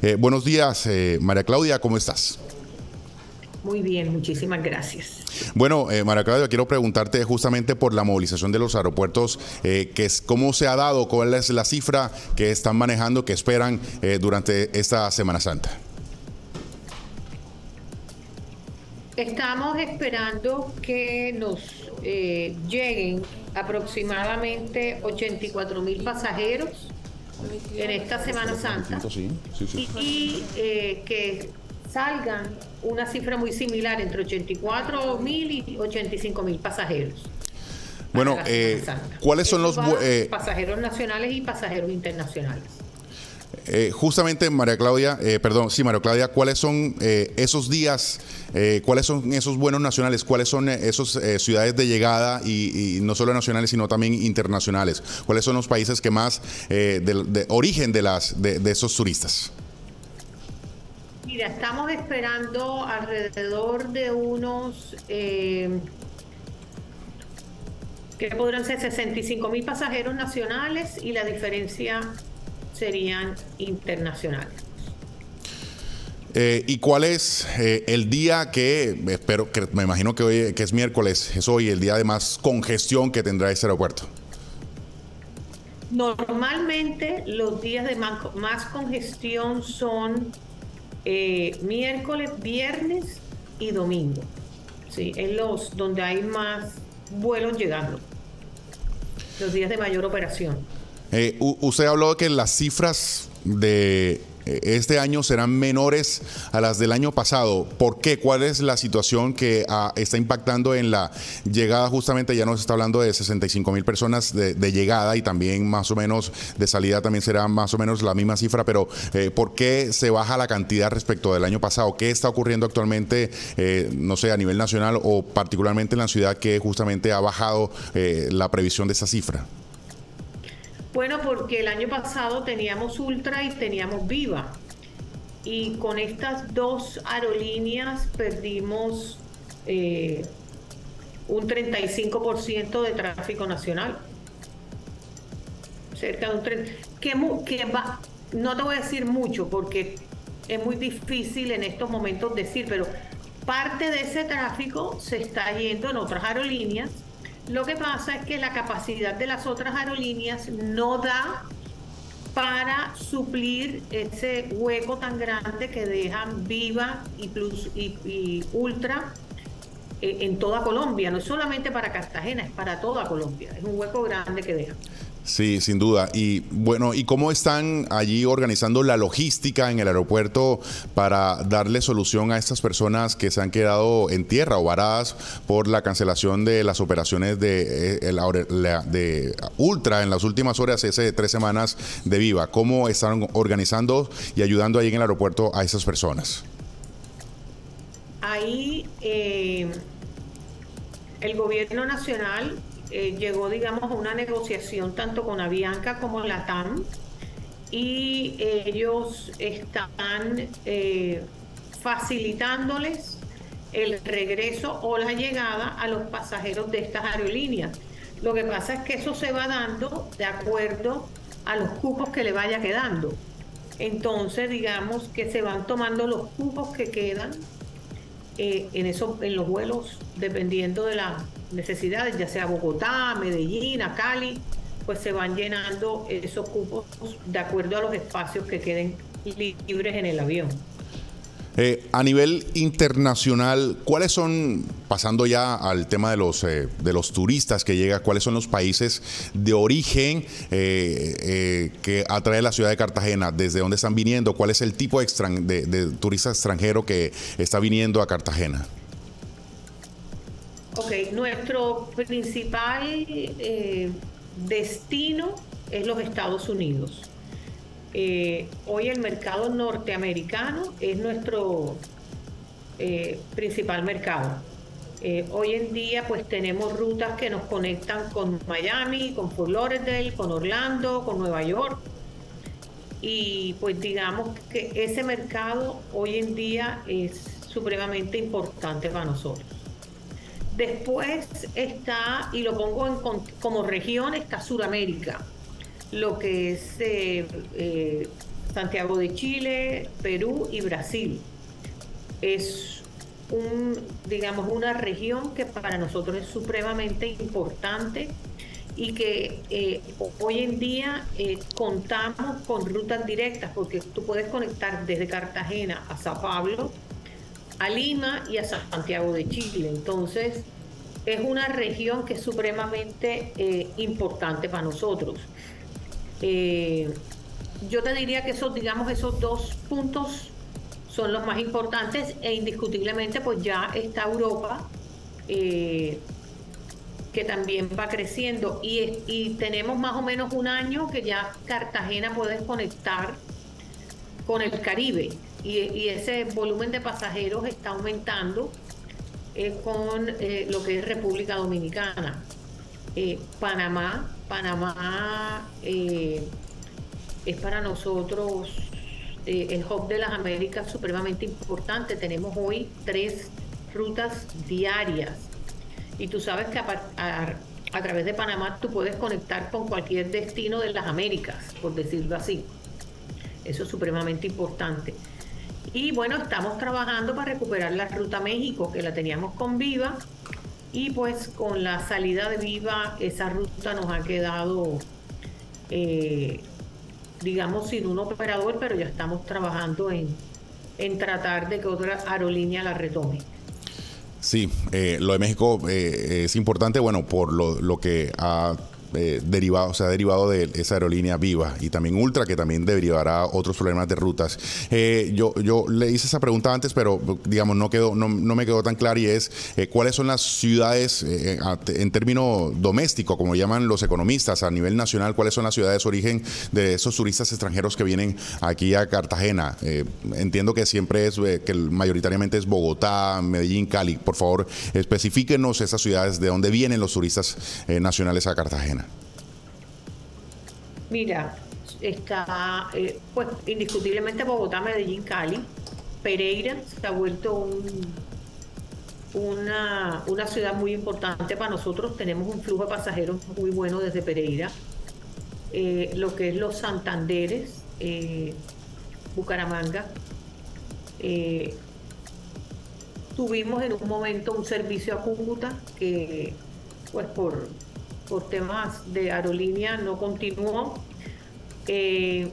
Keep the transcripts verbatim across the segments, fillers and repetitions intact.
Eh, buenos días, eh, María Claudia, ¿cómo estás? Muy bien, muchísimas gracias. Bueno, eh, María Claudia, quiero preguntarte justamente por la movilización de los aeropuertos, eh, que es, ¿cómo se ha dado? ¿Cuál es la cifra que están manejando, que esperan eh, durante esta Semana Santa? Estamos esperando que nos eh, lleguen aproximadamente ochenta y cuatro mil pasajeros en esta Semana Santa Sí, sí, sí. y eh, que salgan una cifra muy similar entre ochenta y cuatro mil y ochenta y cinco mil pasajeros. Bueno, eh, ¿cuáles son los eh, pasajeros nacionales y pasajeros internacionales? Eh, justamente, María Claudia, eh, perdón, sí, María Claudia, ¿cuáles son eh, esos días, eh, cuáles son esos vuelos nacionales, cuáles son esas eh, ciudades de llegada y, y no solo nacionales, sino también internacionales? ¿Cuáles son los países que más, eh, de, de origen de, las, de, de esos turistas? Mira, estamos esperando alrededor de unos, eh, que podrán ser sesenta y cinco mil pasajeros nacionales y la diferencia serían internacionales. Eh, ¿Y cuál es eh, el día que, espero que, me imagino que hoy, que es miércoles, es hoy el día de más congestión que tendrá este aeropuerto? Normalmente los días de más, más congestión son eh, miércoles, viernes y domingo. Sí, es los donde hay más vuelos llegando, los días de mayor operación. Eh, usted habló de que las cifras de este año serán menores a las del año pasado. ¿Por qué? ¿Cuál es la situación que ah, está impactando en la llegada? Justamente ya nos está hablando de sesenta y cinco mil personas de, de llegada y también más o menos de salida también será más o menos la misma cifra, pero eh, ¿por qué se baja la cantidad respecto del año pasado? ¿Qué está ocurriendo actualmente, eh, no sé, a nivel nacional o particularmente en la ciudad que justamente ha bajado eh, la previsión de esa cifra? Bueno, porque el año pasado teníamos Ultra y teníamos Viva. Y con estas dos aerolíneas perdimos eh, un treinta y cinco por ciento de tráfico nacional. Cerca de un treinta por ciento. Que, que va, no te voy a decir mucho porque es muy difícil en estos momentos decir, pero parte de ese tráfico se está yendo en otras aerolíneas. Lo que pasa es que la capacidad de las otras aerolíneas no da para suplir ese hueco tan grande que dejan Viva y, Plus, y, y Ultra eh, en toda Colombia. No es solamente para Cartagena, es para toda Colombia. Es un hueco grande que dejan. Sí, sin duda. Y bueno, ¿y cómo están allí organizando la logística en el aeropuerto para darle solución a estas personas que se han quedado en tierra o varadas por la cancelación de las operaciones de, de, de Ultra en las últimas horas, ese tres semanas de Viva? ¿Cómo están organizando y ayudando ahí en el aeropuerto a esas personas? Ahí eh, el gobierno nacional Eh, llegó, digamos, a una negociación tanto con Avianca como LATAM y eh, ellos están eh, facilitándoles el regreso o la llegada a los pasajeros de estas aerolíneas. Lo que pasa es que eso se va dando de acuerdo a los cupos que le vaya quedando. Entonces, digamos que se van tomando los cupos que quedan eh, en, eso, en los vuelos, dependiendo de las necesidades, ya sea Bogotá, Medellín, a Cali, pues se van llenando esos cupos de acuerdo a los espacios que queden libres en el avión. Eh, a nivel internacional, ¿cuáles son, pasando ya al tema de los, eh, de los turistas que llegan, cuáles son los países de origen eh, eh, que atrae la ciudad de Cartagena? ¿Desde dónde están viniendo? ¿Cuál es el tipo de, extran de, de turista extranjero que está viniendo a Cartagena? Ok, nuestro principal eh, destino es los Estados Unidos. Eh, hoy el mercado norteamericano es nuestro eh, principal mercado. Eh, hoy en día pues tenemos rutas que nos conectan con Miami, con Fort Lauderdale, con Orlando, con Nueva York. Y pues digamos que ese mercado hoy en día es supremamente importante para nosotros. Después está, y lo pongo en, como región, está Sudamérica, lo que es eh, eh, Santiago de Chile, Perú y Brasil. Es un, digamos, una región que para nosotros es supremamente importante y que eh, hoy en día eh, contamos con rutas directas, porque tú puedes conectar desde Cartagena a Sao Paulo, a Lima y a Santiago de Chile. Entonces, es una región que es supremamente eh, importante para nosotros. Eh, yo te diría que esos, digamos, esos dos puntos son los más importantes, e indiscutiblemente pues ya está Europa, eh, que también va creciendo, y, y tenemos más o menos un año que ya Cartagena puede conectar con el Caribe, y, y ese volumen de pasajeros está aumentando eh, con eh, lo que es República Dominicana. Eh, Panamá, Panamá eh, es para nosotros eh, el hub de las Américas supremamente importante. Tenemos hoy tres rutas diarias, y tú sabes que a, a, a través de Panamá tú puedes conectar con cualquier destino de las Américas, por decirlo así. Eso es supremamente importante. Y bueno, estamos trabajando para recuperar la ruta México, que la teníamos con Viva, y pues con la salida de Viva esa ruta nos ha quedado eh, digamos sin un operador, pero ya estamos trabajando en, en tratar de que otra aerolínea la retome. Sí, eh, lo de México eh, es importante, bueno, por lo, lo que ha eh, derivado, se ha derivado de esa aerolínea Viva, y también Ultra, que también derivará otros problemas de rutas. Eh, yo, yo le hice esa pregunta antes, pero digamos no quedó, no, no me quedó tan clara, y es eh, cuáles son las ciudades eh, en términos doméstico, como llaman los economistas, a nivel nacional, cuáles son las ciudades origen de esos turistas extranjeros que vienen aquí a Cartagena. Eh, entiendo que siempre es, eh, que mayoritariamente es Bogotá, Medellín, Cali. Por favor, especifíquenos esas ciudades de dónde vienen los turistas eh, nacionales a Cartagena. Mira, está, eh, pues indiscutiblemente Bogotá, Medellín, Cali. Pereira se ha vuelto un, una, una ciudad muy importante para nosotros. Tenemos un flujo de pasajeros muy bueno desde Pereira. Eh, lo que es los Santanderes, eh, Bucaramanga. Eh, tuvimos en un momento un servicio a Cúcuta que, pues por... por temas de aerolínea no continuó. Eh,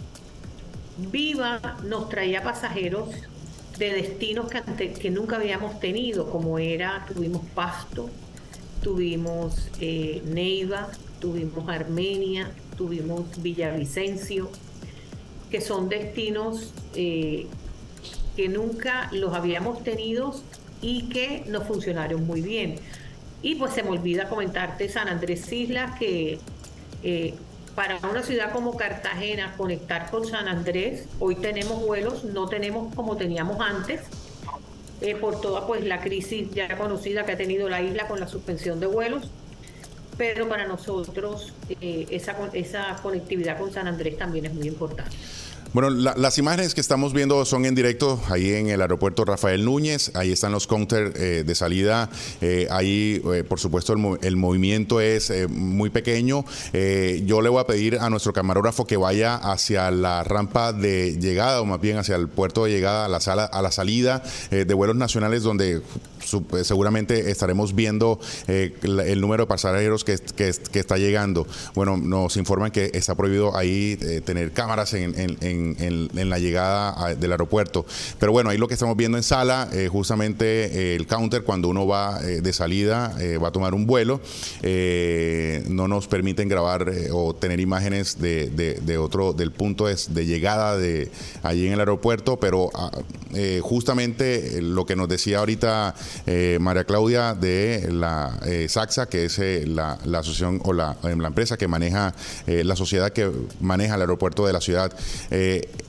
Viva nos traía pasajeros de destinos que, ante, que nunca habíamos tenido, como era, tuvimos Pasto, tuvimos eh, Neiva, tuvimos Armenia, tuvimos Villavicencio, que son destinos eh, que nunca los habíamos tenido y que nos funcionaron muy bien. Y pues se me olvida comentarte San Andrés Islas, que eh, para una ciudad como Cartagena, conectar con San Andrés, hoy tenemos vuelos, no tenemos como teníamos antes, eh, por toda pues la crisis ya conocida que ha tenido la isla con la suspensión de vuelos, pero para nosotros eh, esa, esa conectividad con San Andrés también es muy importante. Bueno, la, las imágenes que estamos viendo son en directo ahí en el aeropuerto Rafael Núñez. Ahí están los counters eh, de salida. Eh, ahí, eh, por supuesto, el, el movimiento es eh, muy pequeño. Eh, yo le voy a pedir a nuestro camarógrafo que vaya hacia la rampa de llegada, o más bien hacia el puerto de llegada, a la, sala, a la salida eh, de vuelos nacionales, donde seguramente estaremos viendo eh, el número de pasajeros que, que, que está llegando. Bueno, nos informan que está prohibido ahí eh, tener cámaras en, en, en, en la llegada del aeropuerto. Pero bueno, ahí lo que estamos viendo en sala, eh, justamente eh, el counter, cuando uno va eh, de salida, eh, va a tomar un vuelo, eh, no nos permiten grabar eh, o tener imágenes de, de, de otro, del punto de, de llegada de allí en el aeropuerto, pero eh, justamente lo que nos decía ahorita Eh, María Claudia de la eh, SACSA, que es eh, la, la asociación o la, la empresa que maneja, eh, la sociedad que maneja el aeropuerto de la ciudad. Eh, eh,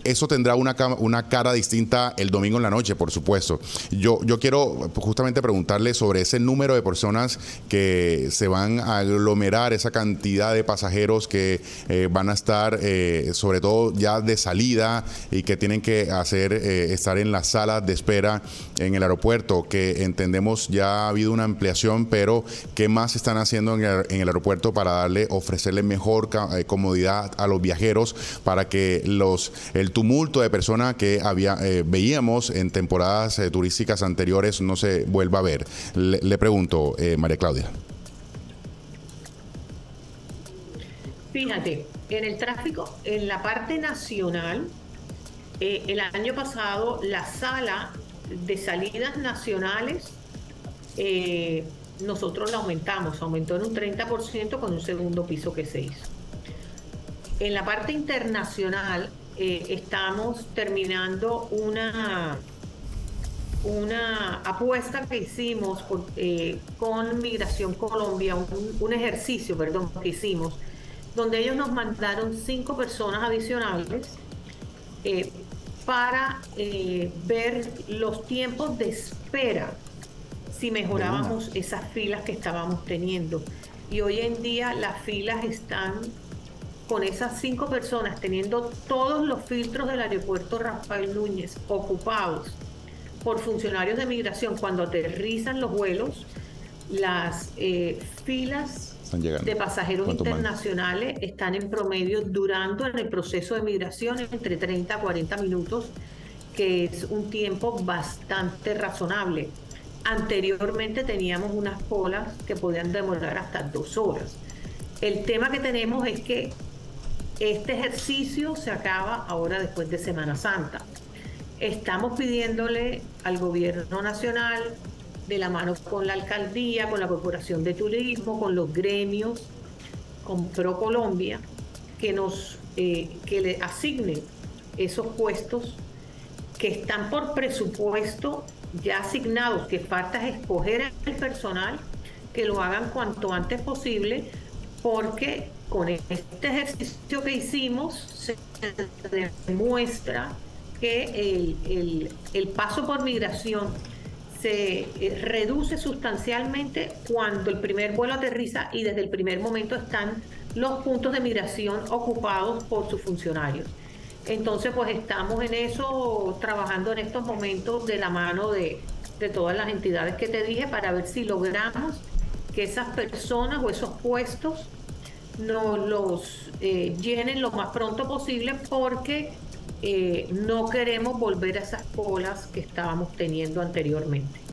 eso tendrá una, una cara distinta el domingo en la noche, por supuesto. Yo, yo quiero justamente preguntarle sobre ese número de personas que se van a aglomerar, esa cantidad de pasajeros que eh, van a estar, eh, sobre todo ya de salida y que tienen que hacer eh, estar en las salas de espera en el aeropuerto, que entendemos ya ha habido una ampliación, pero ¿qué más están haciendo en el, en el aeropuerto para darle, ofrecerle mejor eh, comodidad a los viajeros para que los el tumulto de personas que había eh, veíamos en temporadas eh, turísticas anteriores no se vuelva a ver? Le, le pregunto, eh, María Claudia. Fíjate, en el tráfico, en la parte nacional, eh, el año pasado la sala de salidas nacionales, eh, nosotros la aumentamos, aumentó en un treinta por ciento con un segundo piso que se hizo. En la parte internacional eh, estamos terminando una, una apuesta que hicimos por, eh, con Migración Colombia, un, un ejercicio, perdón, que hicimos, donde ellos nos mandaron cinco personas adicionales eh, para eh, ver los tiempos de espera, si mejorábamos esas filas que estábamos teniendo. Y hoy en día las filas están con esas cinco personas teniendo todos los filtros del aeropuerto Rafael Núñez ocupados por funcionarios de migración. Cuando aterrizan los vuelos, las eh, filas de pasajeros internacionales más? Están en promedio durando en el proceso de migración entre treinta a cuarenta minutos, que es un tiempo bastante razonable. Anteriormente teníamos unas colas que podían demorar hasta dos horas. El tema que tenemos es que este ejercicio se acaba ahora después de Semana Santa. Estamos pidiéndole al gobierno nacional, de la mano con la alcaldía, con la Corporación de Turismo, con los gremios, con ProColombia, que nos eh, que le asignen esos puestos que están por presupuesto ya asignados, que falta es escoger el personal, que lo hagan cuanto antes posible, porque con este ejercicio que hicimos se demuestra que el, el, el paso por migración se eh, reduce sustancialmente cuando el primer vuelo aterriza y desde el primer momento están los puntos de migración ocupados por sus funcionarios. Entonces, pues estamos en eso, trabajando en estos momentos de la mano de, de todas las entidades que te dije para ver si logramos que esas personas o esos puestos nos los eh, llenen lo más pronto posible, porque eh, no queremos volver a esas colas que estábamos teniendo anteriormente.